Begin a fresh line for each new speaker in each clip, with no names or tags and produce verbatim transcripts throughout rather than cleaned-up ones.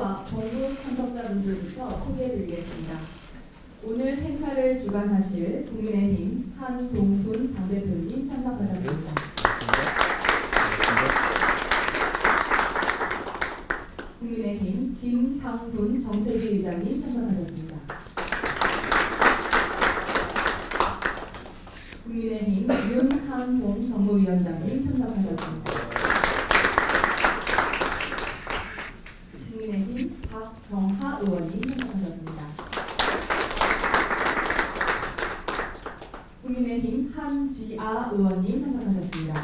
행사와 전국 참석자분들부터 소개해드리겠습니다. 오늘 행사를 주관하실 국민의힘 한동훈 당대표님 참석하셨습니다. 국민의힘 김상훈 정책위 의장님 참석하셨습니다. 국민의힘 윤한홍 정무위원장님 참석하셨습니다. 국민의힘 박정하 의원님 참석하셨습니다. 국민의힘 한지아 의원님 참석하셨습니다.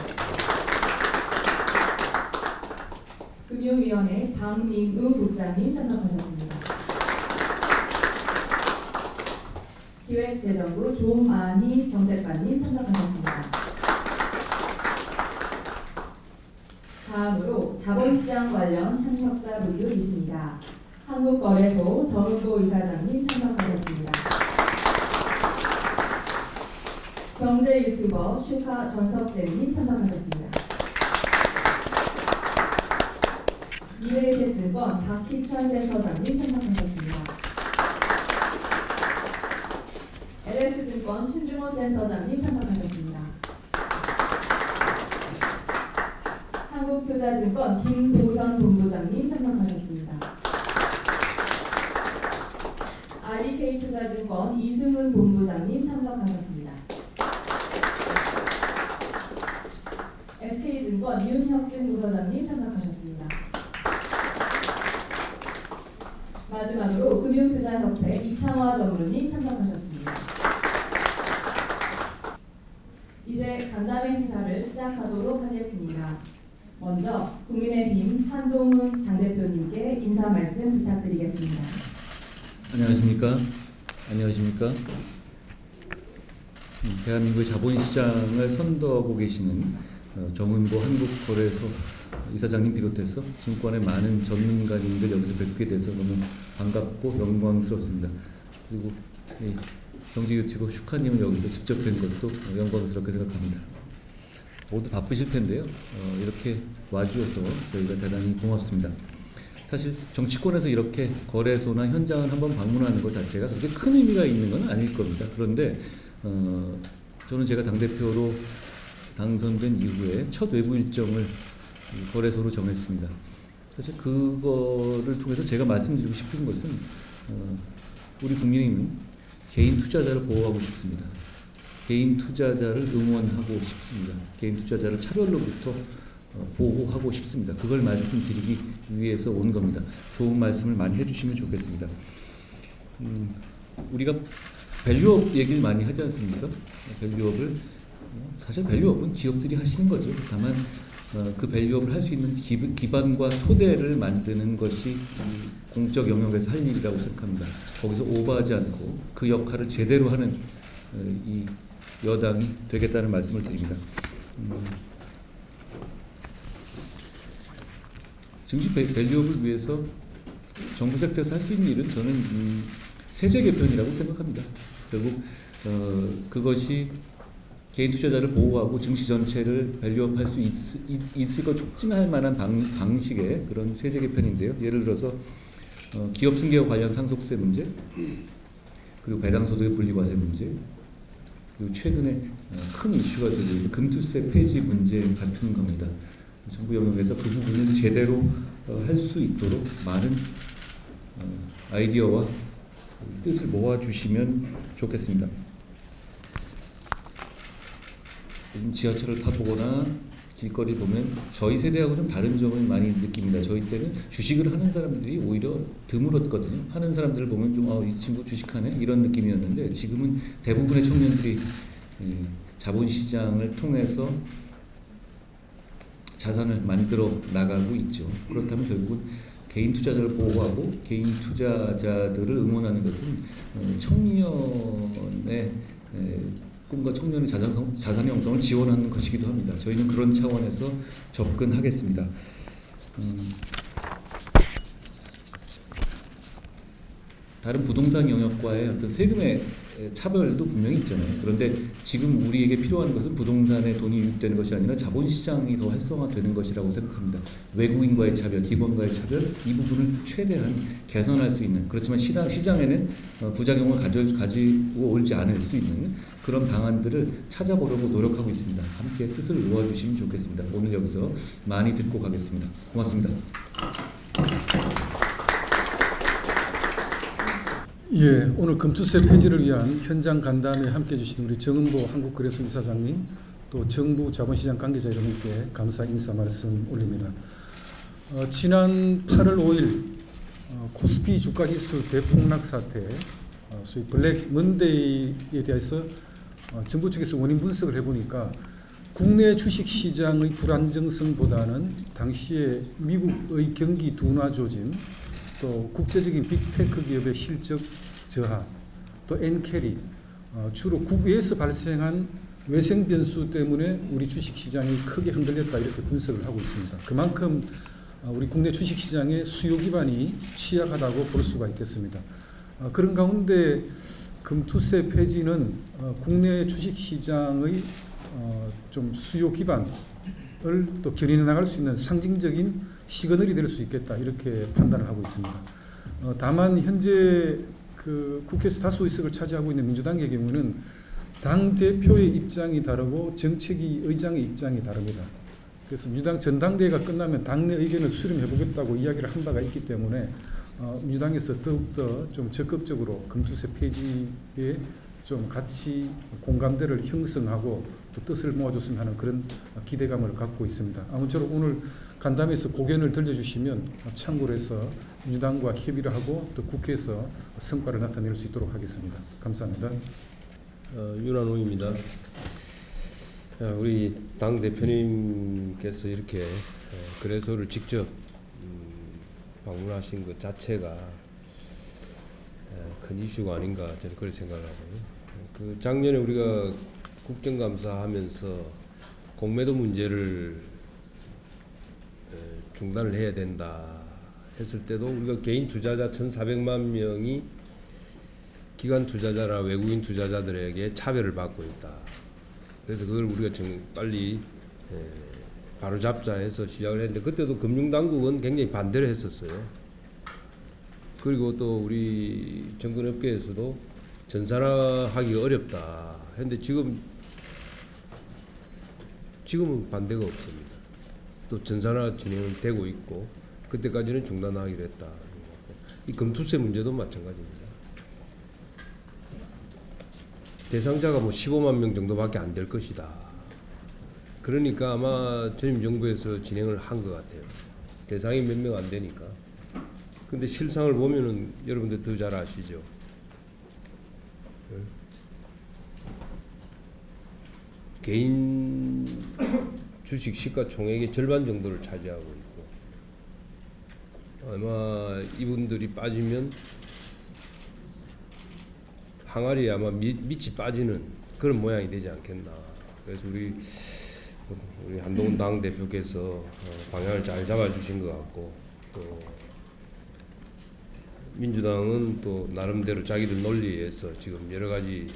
금융위원회 박민우 국장님 참석하셨습니다. 기획재정부 조만희 정책관님 참석하셨습니다. 다음으로 자본시장 관련 참석자분들 있습니다. 한국거래소 정은보 이사장님 참석하셨습니다. 경제 유튜버 슈카 전석재님 참석하셨습니다. 미래에셋증권 박희찬 센터장님 참석하셨습니다. 엘에스증권 신중원 센터장님 참석하셨습니다. 한국투자증권 김도현 본부장님 참석하셨습니다. 아이디케이투자증권 이승훈 본부장님 참석하셨습니다. 에스케이증권 윤혁진 부서장님 참석하셨습니다. 마지막으로 금융투자협회 이창화 전무님 참석하셨습니다. 이제 간담회 행사를 시작하도록 하겠습니다. 먼저 국민의힘 한동훈 당대표님께 인사 말씀 부탁드리겠습니다.
안녕하십니까? 안녕하십니까? 대한민국의 자본시장을 선도하고 계시는 정은보 한국거래소 이사장님 비롯해서 증권의 많은 전문가님들 여기서 뵙게 돼서 너무 반갑고 영광스럽습니다. 그리고 경제 유튜버 슈카님을 여기서 직접 뵌 것도 영광스럽게 생각합니다. 모두 바쁘실 텐데요. 어, 이렇게 와주셔서 저희가 대단히 고맙습니다. 사실 정치권에서 이렇게 거래소나 현장을 한번 방문하는 것 자체가 그렇게 큰 의미가 있는 건 아닐 겁니다. 그런데 어, 저는 제가 당대표로 당선된 이후에 첫 외부 일정을 거래소로 정했습니다. 사실 그거를 통해서 제가 말씀드리고 싶은 것은 어, 우리 국민의힘은 개인 투자자를 보호하고 싶습니다. 개인 투자자를 응원하고 싶습니다. 개인 투자자를 차별로부터 어, 보호하고 싶습니다. 그걸 말씀드리기 위해서 온 겁니다. 좋은 말씀을 많이 해주시면 좋겠습니다. 음, 우리가 밸류업 얘기를 많이 하지 않습니까? 밸류업을 사실 밸류업은 기업들이 하시는 거죠. 다만 어, 그 밸류업을 할 수 있는 기, 기반과 토대를 만드는 것이 공적 영역에서 할 일이라고 생각합니다. 거기서 오버하지 않고 그 역할을 제대로 하는 어, 이 여당이 되겠다는 말씀을 드립니다. 음, 증시 밸류업을 위해서 정부 섹터에서 할 수 있는 일은 저는 음, 세제 개편이라고 생각합니다. 결국 어, 그것이 개인 투자자를 보호하고 증시 전체를 밸류업할 수 있, 있을 것 촉진할 만한 방, 방식의 그런 세제 개편인데요. 예를 들어서 어, 기업 승계와 관련 상속세 문제, 그리고 배당소득의 분리과세 문제, 그리고 최근에 어, 큰 이슈가 되고 있는 금투세 폐지 문제 같은 겁니다. 정부 영역에서 그 부분을 제대로 어, 할 수 있도록 많은 어, 아이디어와 뜻을 모아주시면 좋겠습니다. 지하철을 타보거나 길거리 보면 저희 세대하고 좀 다른 점을 많이 느낍니다. 저희 때는 주식을 하는 사람들이 오히려 드물었거든요. 하는 사람들을 보면 좀 아, 이 친구 주식하네 이런 느낌이었는데 지금은 대부분의 청년들이 자본시장을 통해서 자산을 만들어 나가고 있죠. 그렇다면 결국은 개인 투자자를 보호하고 개인 투자자들을 응원하는 것은 청년의 꿈과 청년의 자산, 자산 형성을 지원하는 것이기도 합니다. 저희는 그런 차원에서 접근하겠습니다. 음, 다른 부동산 영역과의 어떤 세금의 차별도 분명히 있잖아요. 그런데 지금 우리에게 필요한 것은 부동산에 돈이 유입되는 것이 아니라 자본시장이 더 활성화되는 것이라고 생각합니다. 외국인과의 차별, 기관과의 차별 이 부분을 최대한 개선할 수 있는, 그렇지만 시장, 시장에는 부작용을 가져, 가지고 올지 않을 수 있는 그런 방안들을 찾아보려고 노력하고 있습니다. 함께 뜻을 모아주시면 좋겠습니다. 오늘 여기서 많이 듣고 가겠습니다. 고맙습니다.
예, 오늘 금투세 폐지를 위한 현장 간담회에 함께해 주신 우리 정은보 한국거래소 이사장님, 또 정부 자본시장 관계자 여러분께 감사 인사 말씀 올립니다. 어, 지난 팔월 오일 어, 코스피 주가지수 대폭락 사태, 어, 소위 블랙 먼데이에 대해서 어, 정부 측에서 원인 분석을 해보니까 국내 주식시장의 불안정성보다는 당시에 미국의 경기 둔화 조짐, 또 국제적인 빅테크 기업의 실적 저하, 또 엔캐리, 어, 주로 국외에서 발생한 외생 변수 때문에 우리 주식시장이 크게 흔들렸다 이렇게 분석을 하고 있습니다. 그만큼 어, 우리 국내 주식시장의 수요 기반이 취약하다고 볼 수가 있겠습니다. 어, 그런 가운데 금투세 폐지는 어, 국내 주식시장의 어, 좀 수요 기반을 또 견인해 나갈 수 있는 상징적인 시그널이 될 수 있겠다 이렇게 판단을 하고 있습니다. 어, 다만 현재 그 국회에서 다수 의석을 차지하고 있는 민주당의 경우는 당 대표의 입장이 다르고 정책위 의장의 입장이 다릅니다. 그래서 민주당 전당대회가 끝나면 당내 의견을 수렴해 보겠다고 이야기를 한 바가 있기 때문에 어, 민주당에서 더욱더 좀 적극적으로 금투세 폐지에 좀 같이 공감대를 형성하고 또 뜻을 모아줬으면 하는 그런 기대감을 갖고 있습니다. 아무쪼록 오늘 간담회에서 고견을 들려주시면 참고로 해서 민주당과 협의를 하고 또 국회에서 성과를 나타낼 수 있도록 하겠습니다. 감사합니다.
어, 윤한홍입니다. 우리 당 대표님께서 이렇게 거래소를 직접 음, 방문하신 것 자체가 큰 이슈가 아닌가 저는 그렇게 생각하고요. 그 작년에 우리가 국정감사하면서 공매도 문제를 중단을 해야 된다 했을 때도 우리가 개인 투자자 천사백만 명이 기관 투자자나 외국인 투자자들에게 차별을 받고 있다. 그래서 그걸 우리가 좀 빨리 바로 잡자 해서 시작을 했는데 그때도 금융당국은 굉장히 반대를 했었어요. 그리고 또 우리 정근업계에서도 전산화하기가 어렵다 했는데 지금 지금은 반대가 없습니다. 또 전산화 진행은 되고 있고 그때까지는 중단하기로 했다. 이 금투세 문제도 마찬가지입니다. 대상자가 뭐 십오만 명 정도밖에 안 될 것이다. 그러니까 아마 전임 정부에서 진행을 한 것 같아요. 대상이 몇 명 안 되니까. 근데 실상을 보면은 여러분들 더 잘 아시죠. 개인 주식 시가총액의 절반 정도를 차지하고 있고 아마 이분들이 빠지면 항아리에 아마 밑, 밑이 빠지는 그런 모양이 되지 않겠나. 그래서 우리 우리 한동훈 당 대표께서 방향을 잘 잡아주신 것 같고 또 민주당은 또 나름대로 자기들 논리에서 지금 여러 가지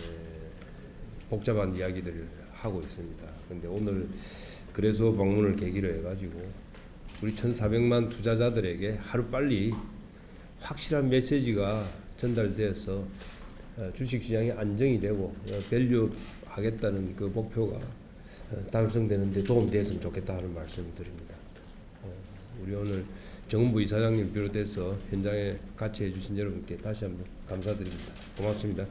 복잡한 이야기들을 하고 있습니다. 근데 오늘 그래서 방문을 계기로 해가지고 우리 천사백만 투자자들에게 하루빨리 확실한 메시지가 전달돼서 주식시장이 안정이 되고 밸류 하겠다는 그 목표가 달성되는데 도움이 됐으면 좋겠다 하는 말씀을 드립니다. 우리 오늘 정은보 이사장님 비롯해서 현장에 같이 해주신 여러분께 다시 한번 감사드립니다. 고맙습니다.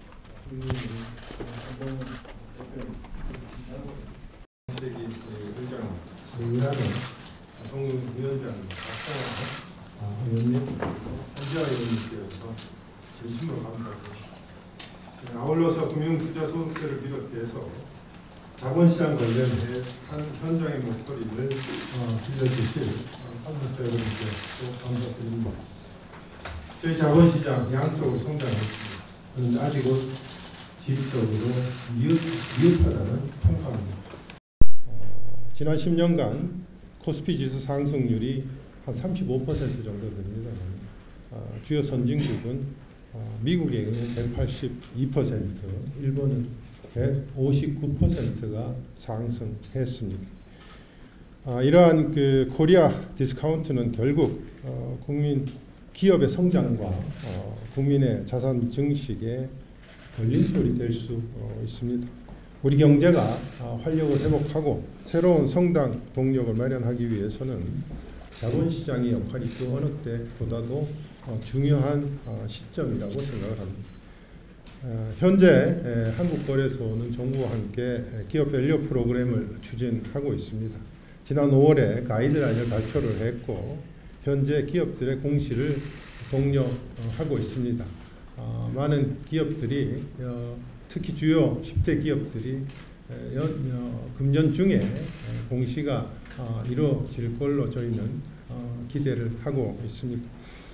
의장, 의원은 한동훈 위원장, 박상환 의원님, 한지아 의원님께서 진심으로 감사드립니다. 아울러서 금융투자소득세를 비롯해서 자본시장 관련해 현장의 목소리를 어, 들려주실 한국사 여러분께 또 감사드립니다. 저희 자본시장 양적으로 성장했습니다. 그런데 아직은 질적으로 미흡, 미흡하다는 평가입니다. 어, 지난 십 년간 코스피 지수 상승률이 한 삼십오 퍼센트 정도 됩니다. 어, 주요 선진국은 어, 미국의 경우 백팔십이 퍼센트, 일본은 백오십구 퍼센트가 상승했습니다. 아, 이러한 그 코리아 디스카운트는 결국 어, 국민 기업의 성장과 어, 국민의 자산 증식에 걸림돌이 될 수 어, 있습니다. 우리 경제가 어, 활력을 회복하고 새로운 성장 동력을 마련하기 위해서는 자본시장의 역할이 그 어느 때보다도 어, 중요한 어, 시점이라고 생각을 합니다. 어, 현재 에, 한국거래소는 정부와 함께 기업 밸류 프로그램을 추진하고 있습니다. 지난 오월에 가이드라인을 발표를 했고 현재 기업들의 공시를 독려하고 있습니다. 어, 많은 기업들이 어, 특히 주요 십 대 기업들이 에, 연, 어, 금년 중에 공시가 어, 이루어질 걸로 저희는 어, 기대를 하고 있습니다.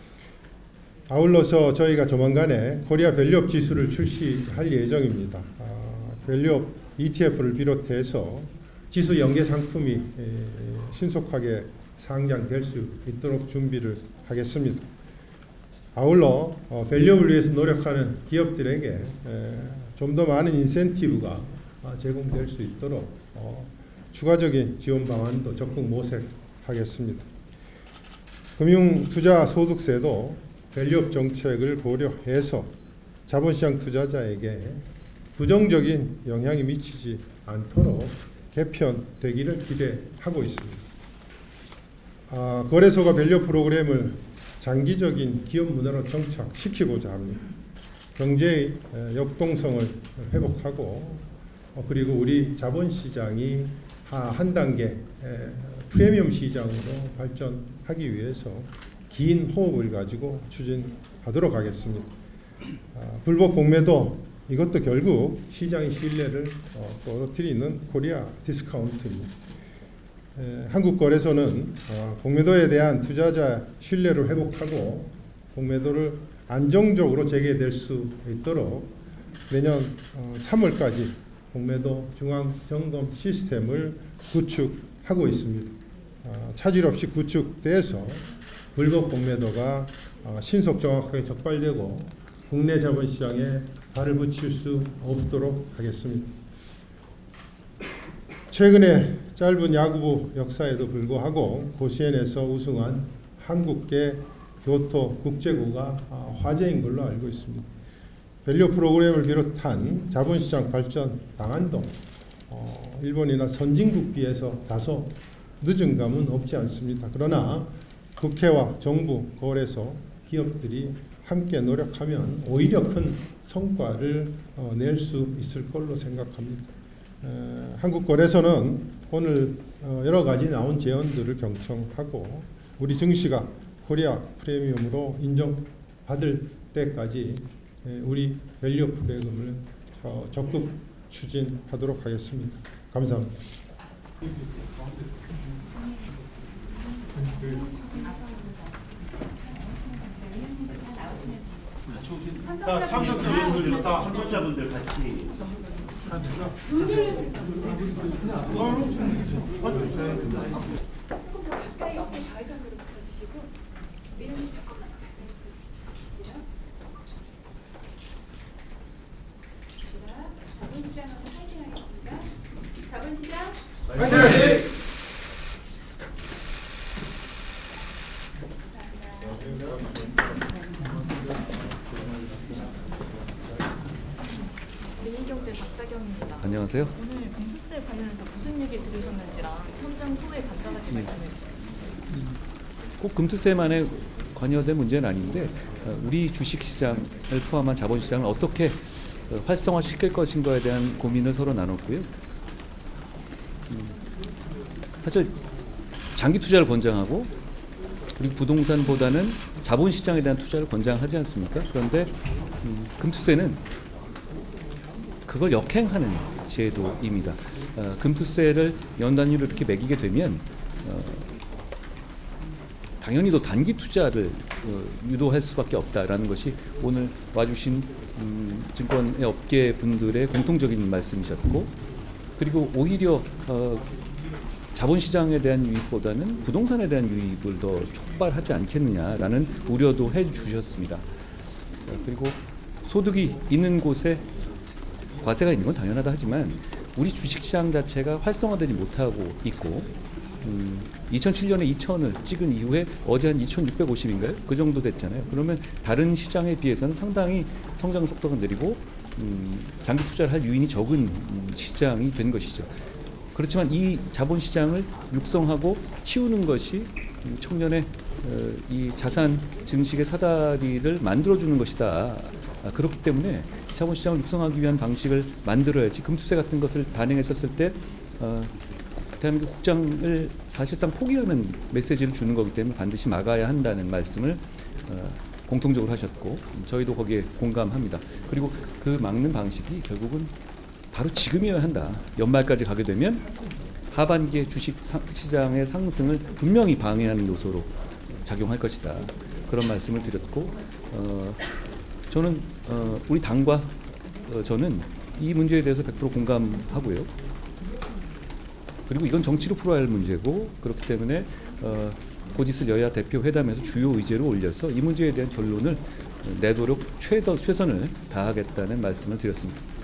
아울러서 저희가 조만간에 코리아 밸류업 지수를 출시할 예정입니다. 아, 밸류업 이티에프를 비롯해서 지수 연계 상품이 에, 신속하게 상장될 수 있도록 준비를 하겠습니다. 아울러 어, 밸류업을 위해서 노력하는 기업들에게 좀 더 많은 인센티브가 어, 제공될 수 있도록 어, 추가적인 지원 방안도 적극 모색하겠습니다. 금융투자소득세도 밸류업 정책을 고려해서 자본시장 투자자에게 부정적인 영향이 미치지 않도록 개편되기를 기대하고 있습니다. 아, 거래소가 밸류 프로그램을 장기적인 기업 문화로 정착시키고자 합니다. 경제의 역동성을 회복하고 어, 그리고 우리 자본시장이 한 단계 프리미엄 시장으로 발전하기 위해서 긴 호흡을 가지고 추진하도록 하겠습니다. 아, 불법 공매도 이것도 결국 시장의 신뢰를 어, 떨어뜨리는 코리아 디스카운트입니다. 에, 한국거래소는 어, 공매도에 대한 투자자 신뢰를 회복하고 공매도를 안정적으로 재개될 수 있도록 내년 어, 삼월까지 공매도 중앙점검 시스템을 구축하고 있습니다. 어, 차질 없이 구축돼서 불법 공매도가 어, 신속 정확하게 적발되고 국내 자본시장에 발을 붙일 수 없도록 하겠습니다. 최근에 짧은 야구부 역사에도 불구하고 고시엔에서 우승한 한국계 교토 국제구가 화제인 걸로 알고 있습니다. 밸류 프로그램을 비롯한 자본시장 발전 방안도 어, 일본이나 선진국 비해서 다소 늦은 감은 없지 않습니다. 그러나 국회와 정부, 거래소, 기업들이 함께 노력하면 오히려 큰 성과를 어, 낼 수 있을 걸로 생각합니다. 에, 한국거래소는 오늘 어, 여러 가지 나온 제언들을 경청하고 우리 증시가 코리아 프리미엄으로 인정받을 때까지 에, 우리 밸류 프로그램을 어, 적극 추진하도록 하겠습니다. 감사합니다.
자, 참석자분들 다 참석자분들 같이
가까이 어깨 좌회전으로 붙여주시고 내려서 잠깐만 자본시장하고 파이팅하겠습니다. 자본시장
화이팅!
내일경제 박자경입니다.
안녕하세요.
오늘 공투세 관련해서 무슨 얘기 들으셨는지랑 현장 소회 간단하게 말씀해 주세요.
꼭 금투세만에 관여된 문제는 아닌데 우리 주식시장을 포함한 자본시장을 어떻게 활성화시킬 것인가에 대한 고민을 서로 나눴고요. 사실 장기 투자를 권장하고 그리고 부동산보다는 자본시장에 대한 투자를 권장하지 않습니까? 그런데 음, 금투세는 그걸 역행하는 제도입니다. 어, 금투세를 연단위로 이렇게 매기게 되면 어, 당연히 또 단기 투자를 어, 유도할 수밖에 없다라는 것이 오늘 와주신 음, 증권의 업계 분들의 공통적인 말씀이셨고, 그리고 오히려 어, 자본시장에 대한 유입보다는 부동산에 대한 유입을 더 촉발하지 않겠느냐라는 우려도 해주셨습니다. 그리고 소득이 있는 곳에 과세가 있는 건 당연하다 하지만 우리 주식시장 자체가 활성화되지 못하고 있고 음, 이천칠 년에 이천을 찍은 이후에 어제 한 이천육백오십인가요? 그 정도 됐잖아요. 그러면 다른 시장에 비해서는 상당히 성장 속도가 느리고 음, 장기 투자를 할 유인이 적은 음, 시장이 된 것이죠. 그렇지만 이 자본시장을 육성하고 키우는 것이 청년의 어, 이 자산 증식의 사다리를 만들어주는 것이다. 아, 그렇기 때문에 자본시장을 육성하기 위한 방식을 만들어야지 금투세 같은 것을 단행했었을 때 어, 대한민국 국장을 사실상 포기하는 메시지를 주는 거기 때문에 반드시 막아야 한다는 말씀을 어, 공통적으로 하셨고 저희도 거기에 공감합니다. 그리고 그 막는 방식이 결국은 바로 지금이어야 한다. 연말까지 가게 되면 하반기에 주식 시장의 상승을 분명히 방해하는 요소로 작용할 것이다. 그런 말씀을 드렸고 어, 저는 어, 우리 당과 어, 저는 이 문제에 대해서 백 퍼센트 공감하고요. 그리고 이건 정치로 풀어야 할 문제고 그렇기 때문에 어, 곧 있을 여야 대표 회담에서 주요 의제로 올려서 이 문제에 대한 결론을 내도록 최더 최선을 다하겠다는 말씀을 드렸습니다.